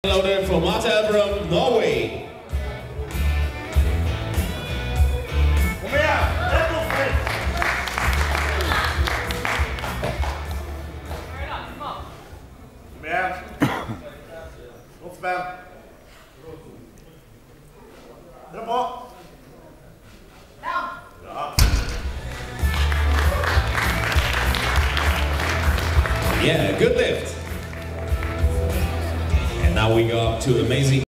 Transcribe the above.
Loaded from Mata from Norway. Kom igjen! Det går fint! Kom igjen! Godt spill! Dra på! Bra! Yeah, good lift. And now we go up to amazing.